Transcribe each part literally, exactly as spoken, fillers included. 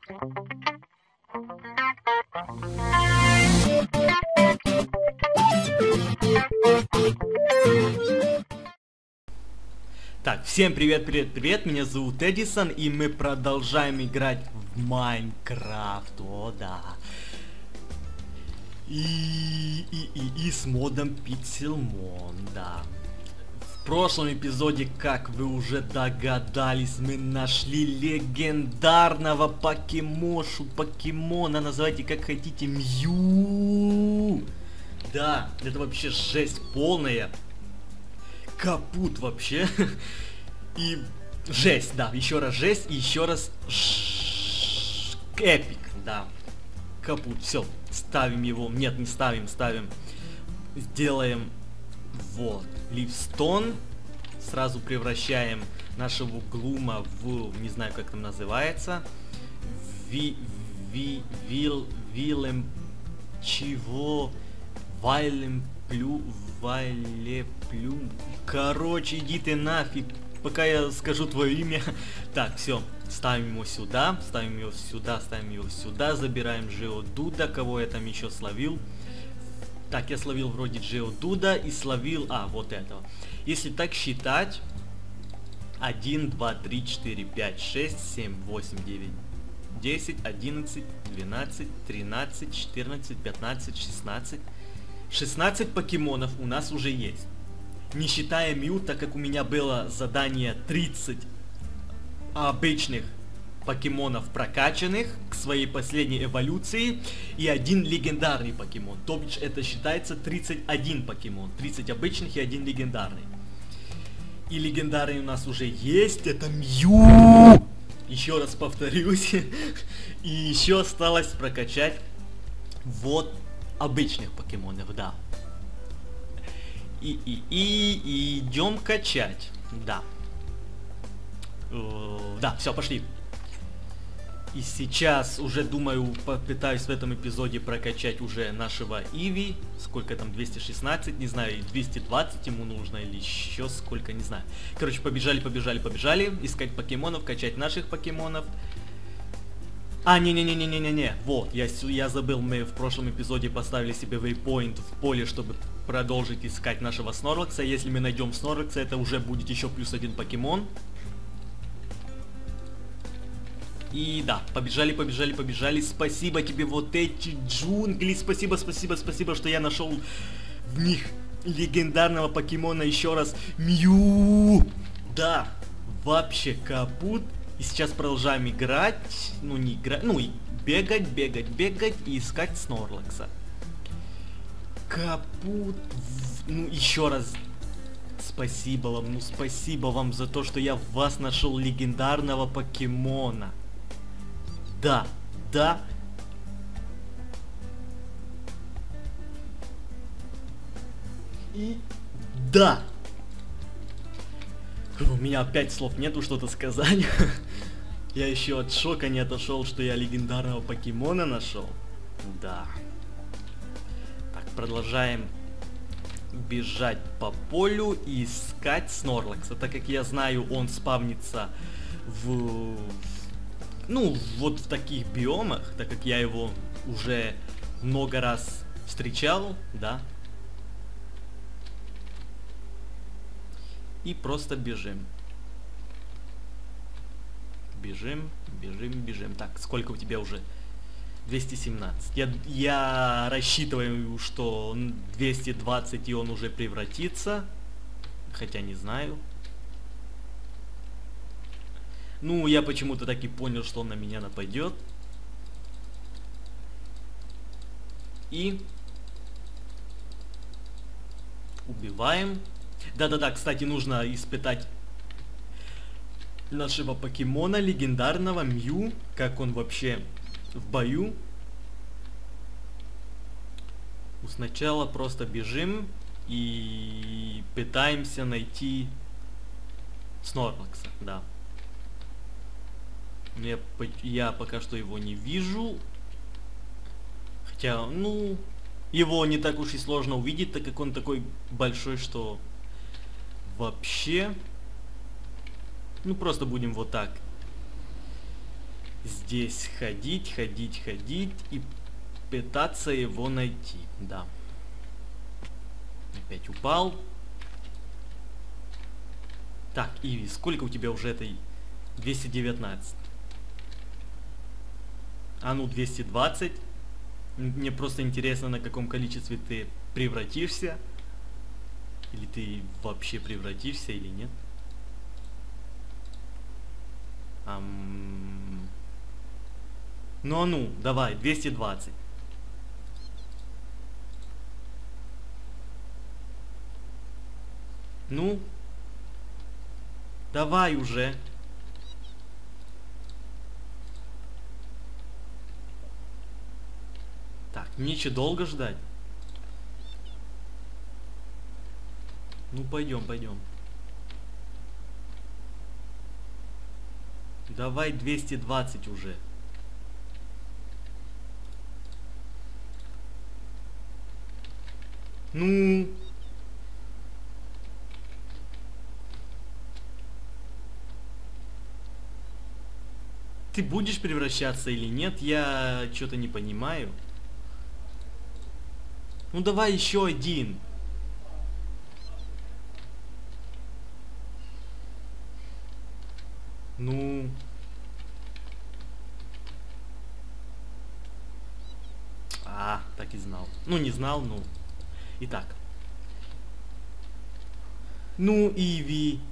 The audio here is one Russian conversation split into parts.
Так, всем привет, привет, привет, меня зовут Эдисон, и мы продолжаем играть в Майнкрафт, о да. И, и, и, и с модом Pixelmon, да. В прошлом эпизоде, как вы уже догадались, мы нашли легендарного покемошу, покемона, называйте как хотите, Мью. Да, это вообще жесть полная. Капут вообще. И жесть, да, еще раз жесть, и еще раз ж... эпик, да. Капут, все, ставим его, нет, не ставим, ставим. Сделаем, вот, ливстон. Сразу превращаем нашего глума в, не знаю, как там называется. Ви, ви, вил, вилем, чего, вайлем, плю, вайлеплю. Короче, иди ты нафиг, пока я скажу твое имя. Так, все, ставим его сюда, ставим его сюда, ставим его сюда, забираем Geodude, кого я там еще словил. Так, я словил вроде Geodude и словил, а, вот этого. Если так считать, один, два, три, четыре, пять, шесть, семь, восемь, девять, десять, одиннадцать, двенадцать, тринадцать, четырнадцать, пятнадцать, шестнадцать. шестнадцать покемонов у нас уже есть. Не считая Мью, так как у меня было задание тридцать обычных покемонов прокачанных к своей последней эволюции и один легендарный покемон. То бишь это считается тридцать один покемон. тридцать обычных и один легендарный. И легендарный у нас уже есть. Это Мью! Еще раз повторюсь. И еще осталось прокачать вот обычных покемонов, да. И, и, и, и идем качать, да. Э, да, все, пошли. И сейчас уже, думаю, попытаюсь в этом эпизоде прокачать уже нашего Иви. Сколько там, двести шестнадцать, не знаю, двести двадцать ему нужно или еще сколько, не знаю. Короче, побежали, побежали, побежали. Искать покемонов, качать наших покемонов. А, не-не-не-не-не-не-не, вот, я, я забыл, мы в прошлом эпизоде поставили себе вейпоинт в поле, чтобы продолжить искать нашего Снорлакса. Если мы найдем Снорлакса, это уже будет еще плюс один покемон. И да, побежали, побежали, побежали. Спасибо тебе, вот эти джунгли, спасибо, спасибо, спасибо, что я нашел в них легендарного покемона еще раз. Мью! Да, вообще капут. И сейчас продолжаем играть, ну не играть, ну и бегать, бегать, бегать и искать Снорлакса. Капут, ну еще раз спасибо вам, ну спасибо вам за то, что я в вас нашел легендарного покемона. Да, да. И да. У меня опять слов нету что-то сказать. Я еще от шока не отошел, что я легендарного покемона нашел. Да. Так, продолжаем бежать по полю и искать Снорлакса. Так как я знаю, он спавнится в... Ну, вот в таких биомах, так как я его уже много раз встречал, да. И просто бежим. Бежим, бежим, бежим. Так, сколько у тебя уже? двести семнадцать. Я, я рассчитываю, что двести двадцать и он уже превратится. Хотя не знаю. Ну, я почему-то так и понял, что он на меня нападет. И убиваем. Да-да-да, кстати, нужно испытать нашего покемона легендарного Мью, как он вообще в бою. Сначала просто бежим и пытаемся найти Снорлакса, да. Я, я пока что его не вижу. Хотя, ну, его не так уж и сложно увидеть, так как он такой большой, что вообще... Ну, просто будем вот так здесь ходить, ходить, ходить и пытаться его найти. Да. Опять упал. Так, Иви, сколько у тебя уже этой? двести девятнадцать. А ну, двести двадцать. Мне просто интересно, на каком количестве ты превратишься. Или ты вообще превратишься, или нет. Ам... Ну а ну, давай, двести двадцать. Ну, давай уже. Так, мне че долго ждать? Ну, пойдем, пойдем. Давай двести двадцать уже. Ну... Ты будешь превращаться или нет? Я что-то не понимаю. Ну давай еще один. Ну... А, так и знал. Ну не знал, ну. Итак. Ну, Иви.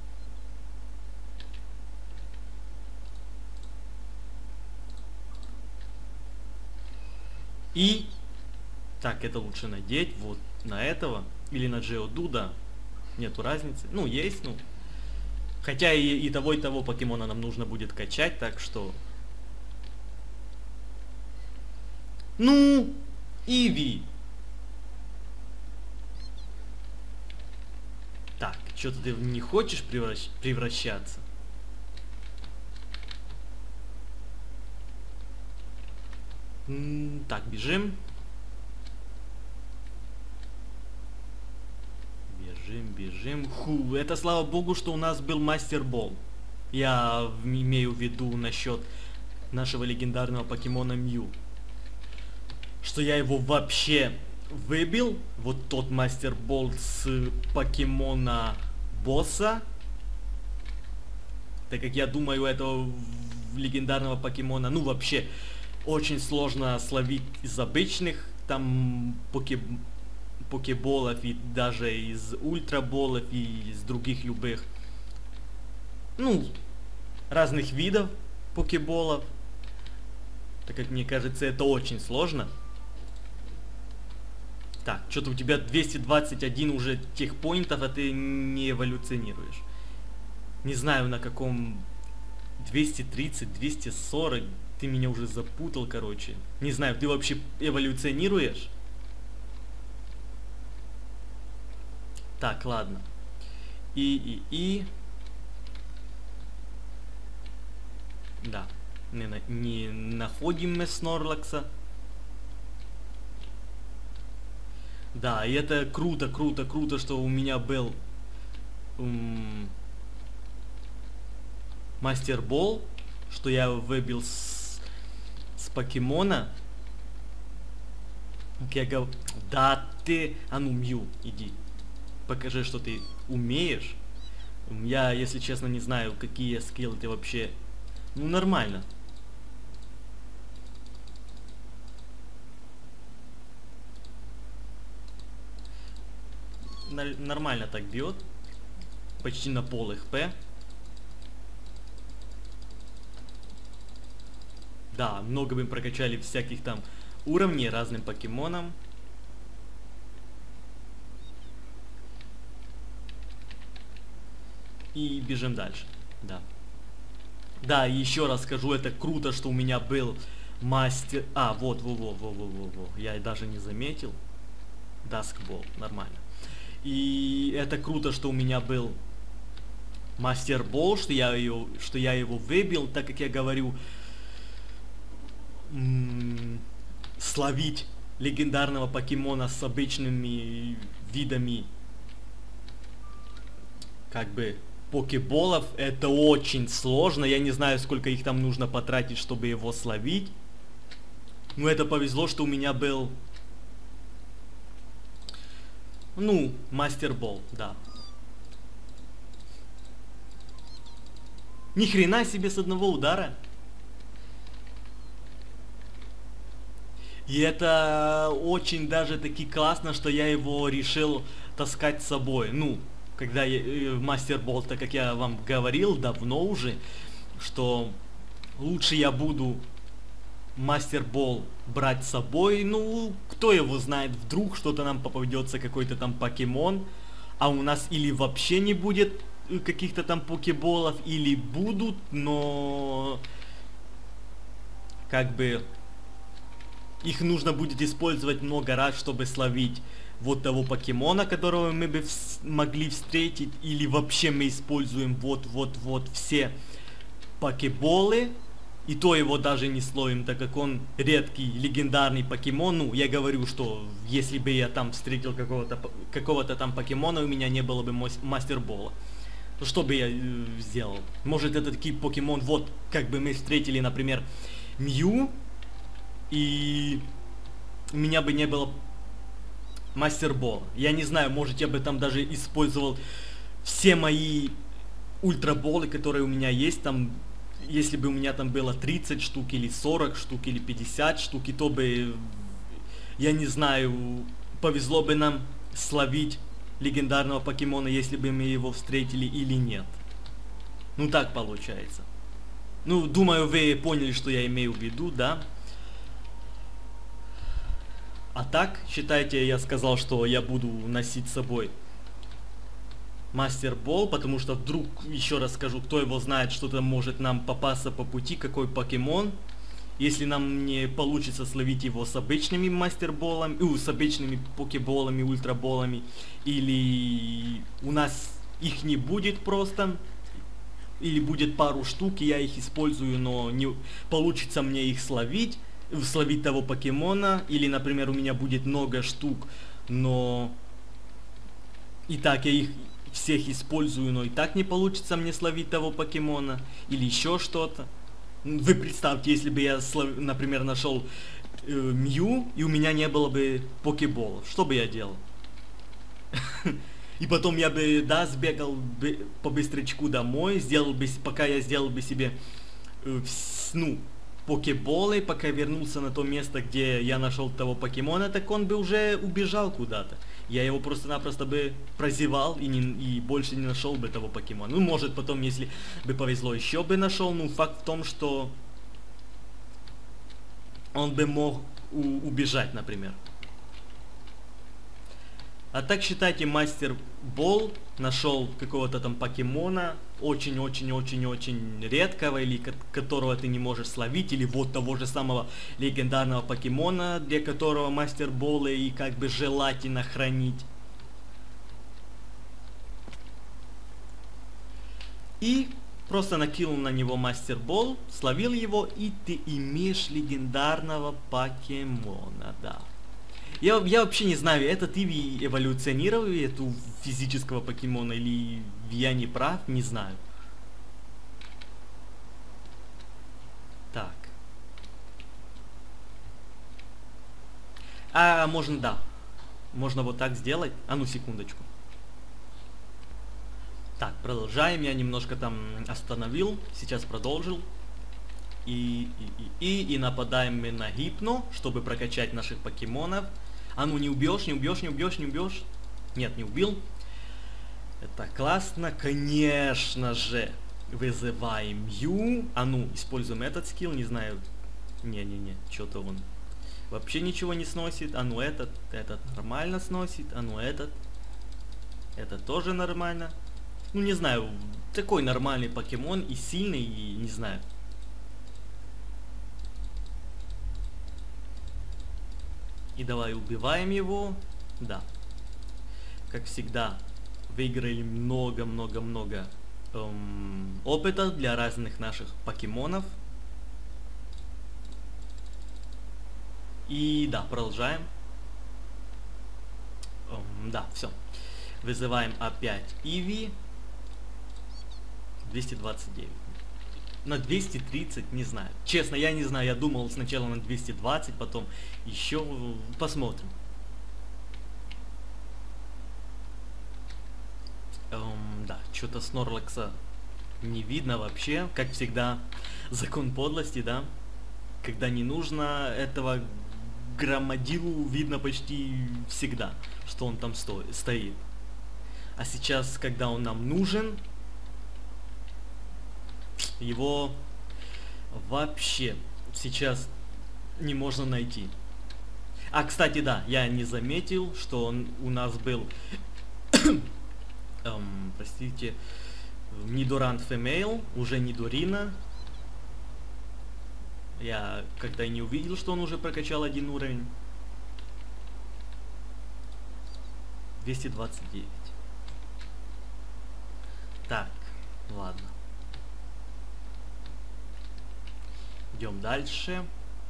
И... Так, это лучше надеть вот на этого. Или на Джеодуда. Нету разницы. Ну, есть, ну. Хотя и, и того, и того покемона нам нужно будет качать, так что... Ну, Иви. Так, что-то ты не хочешь превращ... превращаться? М-м, так, бежим. Бежим, бежим. Ху, это слава богу, что у нас был Мастер Болл. Я имею в виду насчет нашего легендарного покемона Мью. Что я его вообще выбил. Вот тот Мастер Болл с покемона босса. Так как я думаю, этого легендарного покемона, ну вообще, очень сложно словить из обычных там покемонов. Покеболов и даже из ультраболов и из других любых, ну, разных видов покеболов. Так как мне кажется, это очень сложно. Так, что-то у тебя двести двадцать один уже тех поинтов, а ты не эволюционируешь. Не знаю на каком двести тридцать, двести сорок, ты меня уже запутал, короче. Не знаю, ты вообще эволюционируешь? Так, ладно. И, и, и... Да. Не, не находим мы Снорлакса. Да, и это круто, круто, круто, что у меня был... М- Мастер Болл, что я выбил с, с покемона. Я говорю, да ты... А ну, Мью, иди. Покажи, что ты умеешь. Я, если честно, не знаю, какие скиллы ты вообще... Ну, нормально. Нар- нормально так бьет. Почти на пол эх пэ. Да, много бы прокачали всяких там уровней разным покемонам. И бежим дальше. Да. Да, и еще раз скажу, это круто, что у меня был мастер... А, вот, во, во, во, во, во, во. Я даже не заметил. Даскбол, нормально. И это круто, что у меня был Мастер Болл, что я, ее, что я его выбил, так как я говорю, м- словить легендарного покемона с обычными видами как бы покеболов. Это очень сложно. Я не знаю, сколько их там нужно потратить, чтобы его словить. Но это повезло, что у меня был... Ну, мастер-бол, да. Ни хрена себе с одного удара. И это очень даже таки классно, что я его решил таскать с собой. Ну, когда я, мастер-бол, так как я вам говорил давно уже, что лучше я буду мастер-бол брать с собой. Ну, кто его знает, вдруг что-то нам попадется, какой-то там покемон, а у нас или вообще не будет каких-то там покеболов, или будут, но как бы их нужно будет использовать много раз, чтобы словить вот того покемона, которого мы бы вс могли встретить, или вообще мы используем вот-вот-вот все покеболы, и то его даже не словим, так как он редкий, легендарный покемон. Ну, я говорю, что если бы я там встретил какого-то какого-то там покемона, у меня не было бы мастер-бола. То что бы я э, сделал? Может, это такой покемон, вот, как бы мы встретили, например, Мью, и у меня бы не было мастер-бола. Я не знаю, может, я бы там даже использовал все мои ультраболы, которые у меня есть, там, если бы у меня там было тридцать штук, или сорок штук, или пятьдесят штук, и то бы, я не знаю, повезло бы нам словить легендарного покемона, если бы мы его встретили или нет. Ну, так получается. Ну, думаю, вы поняли, что я имею в виду, да? А так, считайте, я сказал, что я буду носить с собой мастер-бол, потому что вдруг, еще раз скажу, кто его знает, что-то может нам попасться по пути, какой покемон. Если нам не получится словить его с обычными мастер-болами, uh, с обычными покеболами, ультраболами, или у нас их не будет просто, или будет пару штук, и я их использую, но не получится мне их словить, словить того покемона, или, например, у меня будет много штук, но и так я их всех использую, но и так не получится мне словить того покемона, или еще что-то. Вы представьте, если бы я, например, нашел э, Мью, и у меня не было бы покеболов, что бы я делал? И потом я бы, да, сбегал бы по быстрячку домой, сделал бы, пока я сделал бы себе, э, ну, покеболы, пока вернулся на то место, где я нашел того покемона, так он бы уже убежал куда-то. Я его просто-напросто бы прозевал и, не, и больше не нашел бы того покемона. Ну, может, потом, если бы повезло, еще бы нашел. Ну, факт в том, что он бы мог убежать, например. А так, считайте, мастер-бол нашел какого-то там покемона, очень-очень-очень-очень редкого, или которого ты не можешь словить, или вот того же самого легендарного покемона, для которого мастер-болы и как бы желательно хранить. И просто накинул на него мастер-бол, словил его, и ты имеешь легендарного покемона, да. Я, я вообще не знаю, этот Иви эволюционировал эту физического покемона, или я не прав, не знаю. Так. А, можно, да. Можно вот так сделать. А ну, секундочку. Так, продолжаем. Я немножко там остановил. Сейчас продолжил. И, и, и, и, и нападаем мы на Гипно, чтобы прокачать наших покемонов. А ну, не убьешь, не убьешь, не убьешь, не убьешь. Нет, не убил. Это классно, конечно же. Вызываем Ю. А ну, используем этот скилл, не знаю. Не-не-не, что-то он вообще ничего не сносит. А ну, этот, этот нормально сносит. А ну, этот. Это тоже нормально. Ну, не знаю, такой нормальный покемон и сильный, и не знаю. И давай убиваем его. Да. Как всегда, выиграли много-много-много эм, опыта для разных наших покемонов. И да, продолжаем. Эм, да, все. Вызываем опять Иви. двести двадцать девять. На двести тридцать, не знаю. Честно, я не знаю, я думал сначала на двести двадцать, потом еще посмотрим. Эм, да, что-то Снорлакса не видно вообще, как всегда. Закон подлости, да? Когда не нужно, этого громадилу видно почти всегда, что он там сто стоит. А сейчас, когда он нам нужен, его вообще сейчас не можно найти. А, кстати, да, я не заметил, что он у нас был, эм, простите, Нидорант Female, уже Нидорина. Я как-то и не увидел, что он уже прокачал один уровень. двести двадцать девять. Так, ладно. Идем дальше.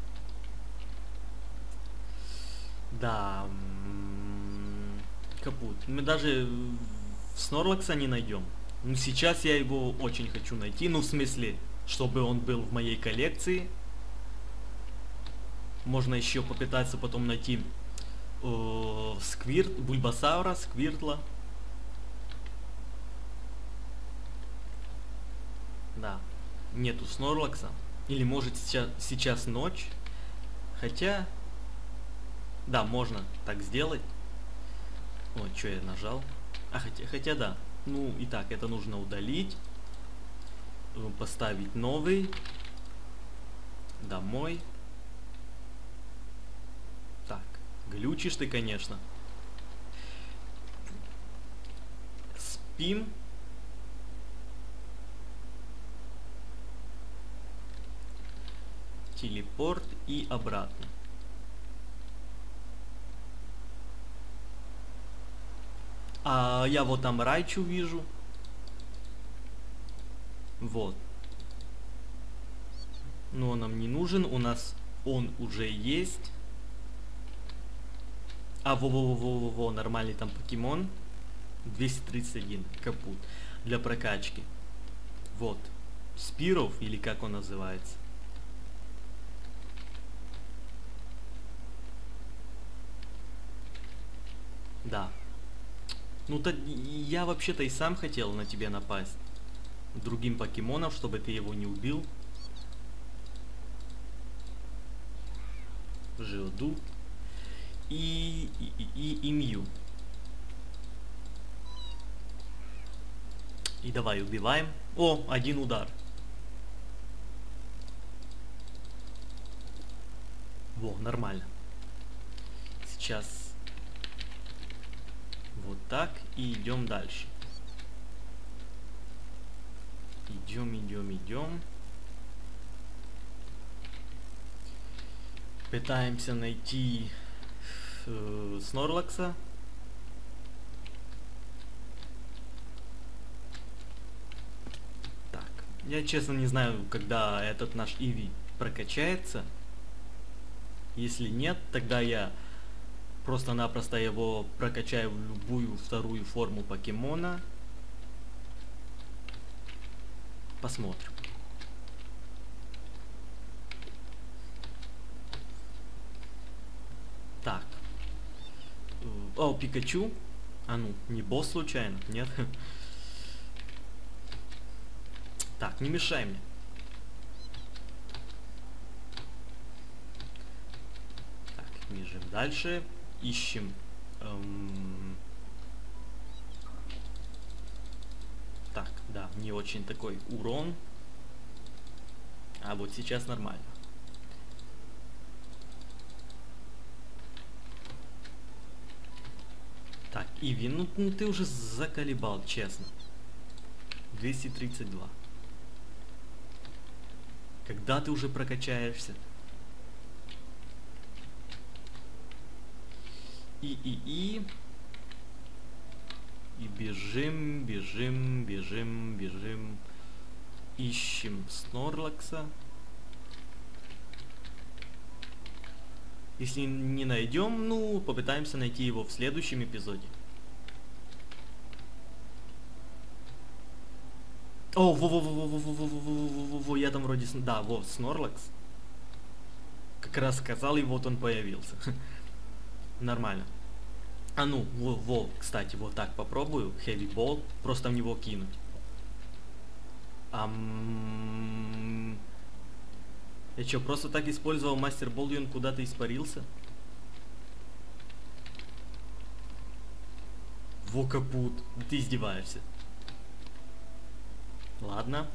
Да. Капут. Мы даже Снорлакса не найдем. Ну, сейчас я его очень хочу найти. Ну, в смысле, чтобы он был в моей коллекции. Можно еще попытаться потом найти э, Сквирт, Бульбасаура, Сквиртла. Да. Нету Снорлакса. Или может сейчас, сейчас ночь. Хотя... Да, можно так сделать. О, что я нажал? А, хотя, хотя да. Ну, и так, это нужно удалить. Поставить новый. Домой. Так, глючишь ты, конечно. Спим. Телепорт и обратно. А я вот там Райчу вижу. Вот. Но он нам не нужен. У нас он уже есть. А, во-во-во-во-во, нормальный там покемон. двести тридцать один, капут. Для прокачки. Вот. Спиров, или как он называется. Да. Ну, то я вообще-то и сам хотел на тебя напасть. Другим покемоном, чтобы ты его не убил. Жиоду. И, и, и, и Мью. И давай убиваем. О, один удар. Во, нормально. Сейчас вот так и идем дальше. Идем, идем, идем. Пытаемся найти э, Снорлакса. Так, я честно не знаю, когда этот наш Иви прокачается. Если нет, тогда я просто-напросто его прокачаю в любую вторую форму покемона. Посмотрим. Так. О, Пикачу. А ну, не босс случайно? Нет? Так, не мешай мне. Так, бежим дальше. Ищем. Эм... Так, да, не очень такой урон. А вот сейчас нормально. Так, Иви, ну, ну ты уже заколебал, честно. двести тридцать два. Когда ты уже прокачаешься? И, и, и. И бежим, бежим, бежим, бежим. Ищем Снорлакса. Если не найдем, ну, попытаемся найти его в следующем эпизоде. О, во-во-во-во-во-во-во-во-во-во, я там вроде... Да, вот, Snorlax. Как раз сказал, и вот он появился. Нормально. А ну, во, во, кстати, вот так попробую. Heavy Ball. Просто в него кинуть. Ам... Я чё, просто так использовал Мастер Болл, и он куда-то испарился? Во, капут. Ты издеваешься. Ладно.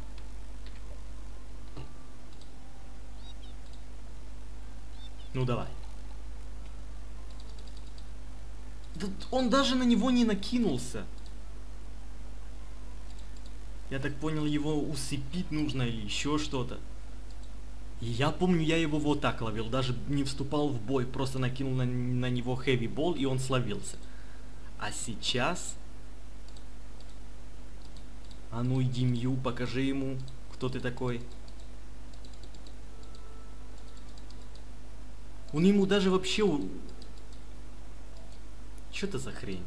Ну давай. Да он даже на него не накинулся. Я так понял, его усыпить нужно или еще что-то. И я помню, я его вот так ловил, даже не вступал в бой, просто накинул на, на него Heavy Ball, и он словился. А сейчас... А ну иди, Мью, покажи ему, кто ты такой. Он ему даже вообще... Что это за хрень?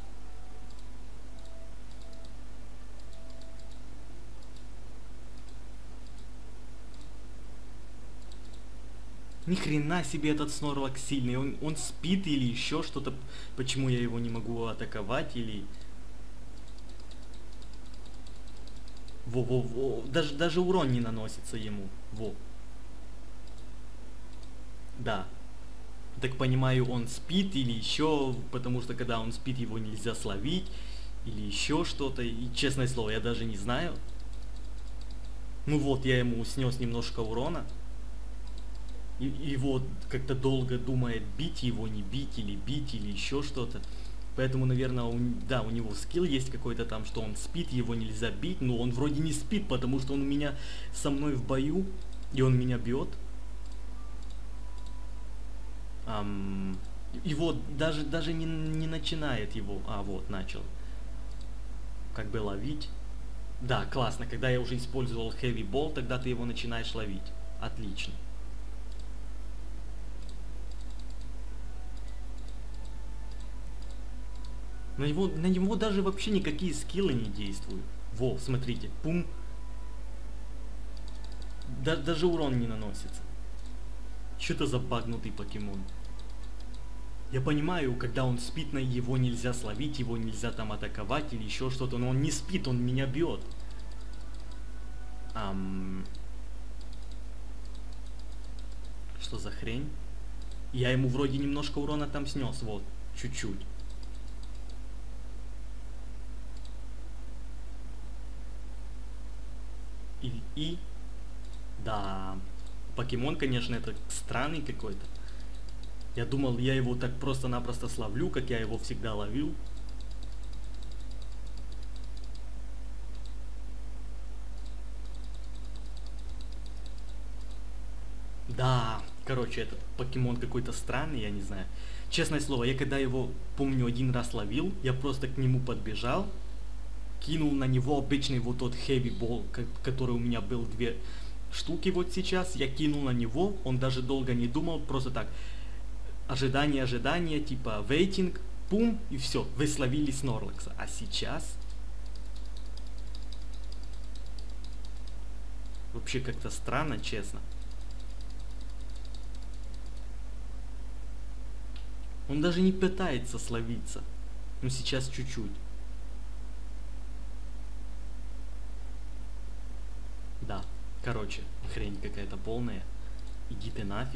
Ни хрена себе этот Snorlax сильный. Он, он спит или еще что-то. Почему я его не могу атаковать или... Во-во-во. Даже, даже урон не наносится ему. Во. Да. Так понимаю, он спит или еще, потому что когда он спит, его нельзя словить. Или еще что-то. И честное слово, я даже не знаю. Ну вот, я ему снес немножко урона. И, и вот как-то долго думает, бить его, не бить, или бить, или еще что-то. Поэтому, наверное, у, да, у него скилл есть какой-то там, что он спит, его нельзя бить. Но он вроде не спит, потому что он у меня со мной в бою, и он меня бьет. Um, и вот даже, даже не, не начинает его... А, вот, начал. Как бы ловить. Да, классно. Когда я уже использовал Heavy Ball, тогда ты его начинаешь ловить. Отлично. На него, на него даже вообще никакие скиллы не действуют. Во, смотрите. Пум. Да, даже урон не наносится. Что это за багнутый покемон? Я понимаю, когда он спит, на его нельзя словить, его нельзя там атаковать или еще что-то, но он не спит, он меня бьет. Ам... Что за хрень? Я ему вроде немножко урона там снес, вот, чуть-чуть. И, и... Да... Покемон, конечно, это странный какой-то. Я думал, я его так просто-напросто словлю, как я его всегда ловил. Да, короче, этот покемон какой-то странный, я не знаю. Честное слово, я когда его, помню, один раз ловил, я просто к нему подбежал, кинул на него обычный вот тот Heavy Ball, который у меня был две штуки вот сейчас, я кинул на него, он даже долго не думал, просто так, ожидание, ожидание, типа waiting, пум, и все, вы словили Snorlax. А сейчас вообще как-то странно, честно. Он даже не пытается словиться, ну сейчас чуть-чуть. Да. Короче, хрень какая-то полная. Иди ты нафиг.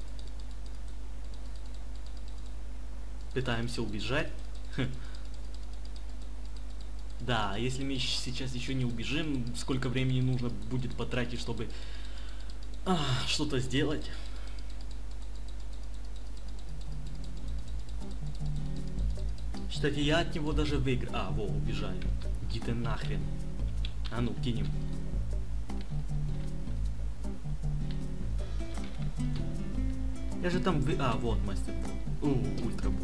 Пытаемся убежать. Да, если мы сейчас еще не убежим, сколько времени нужно будет потратить, чтобы а, что-то сделать. Кстати, я от него даже выиграл. А, во, убежали. Иди ты нахрен. А ну, кинем. Я же там вы... А, вот мастер был. У, ультра был.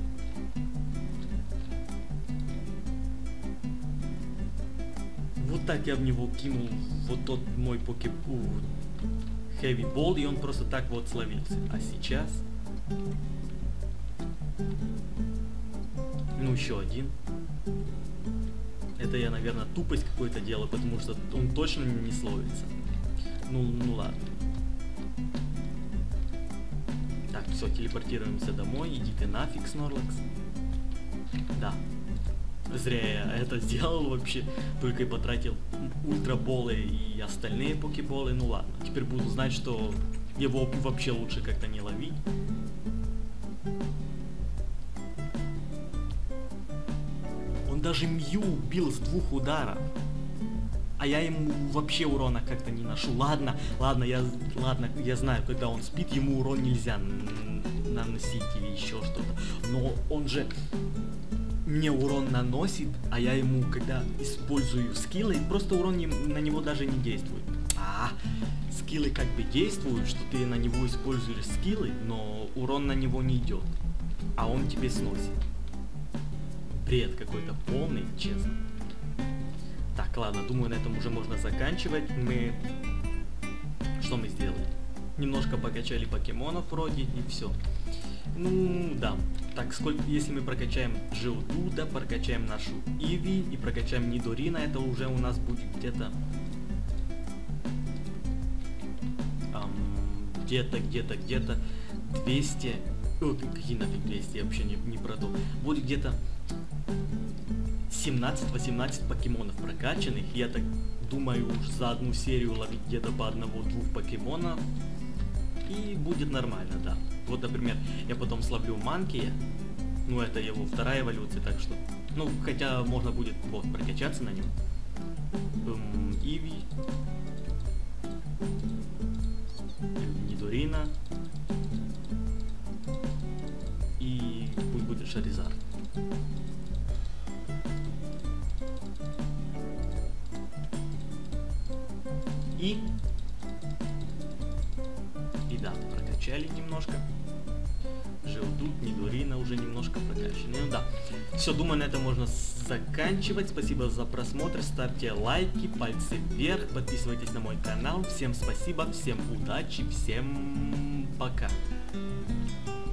Вот так я в него кинул вот тот мой покемон. Heavy Ball, и он просто так вот словился. А сейчас... Ну, еще один. Это я, наверное, тупость какой-то делаю, потому что он точно не словится. Ну, ну ладно. Так, все, телепортируемся домой. Иди ты нафиг, Снорлакс. Да. Зря я это сделал вообще. Только и потратил ультраболы и остальные покеболы. Ну ладно. Теперь буду знать, что его вообще лучше как-то не ловить. Он даже Мью убил с двух ударов. А я ему вообще урона как-то не ношу. Ладно, ладно, я, ладно, я знаю, когда он спит, ему урон нельзя наносить или еще что-то. Но он же мне урон наносит, а я ему, когда использую скиллы, просто урон не, на него даже не действует. А, скиллы как бы действуют, что ты на него используешь скиллы, но урон на него не идет. А он тебе сносит. Бред какой-то полный, честно. Так, ладно, думаю, на этом уже можно заканчивать. Мы... Что мы сделали? Немножко покачали покемонов вроде, и все. Ну, да. Так, сколько, если мы прокачаем Geodude, прокачаем нашу Иви и прокачаем Нидорина, это уже у нас будет где-то... Эм, где-то, где-то, где-то двести... О, какие нафиг двести, я вообще не, не про то. Будет где-то семнадцать-восемнадцать покемонов прокачанных. Я так думаю, уж за одну серию ловить где-то по одного-двух покемонов. И будет нормально, да. Вот, например, я потом словлю Манкия. Ну, это его вторая эволюция, так что... Ну, хотя можно будет вот прокачаться на нем. Эм, Иви. Нидорина. И пусть будет Шаризард. И... И да, прокачали немножко. Geodude, Нидорина уже немножко прокачаны. Ну да. Все, думаю, на этом можно заканчивать. Спасибо за просмотр. Ставьте лайки, пальцы вверх. Подписывайтесь на мой канал. Всем спасибо, всем удачи, всем пока.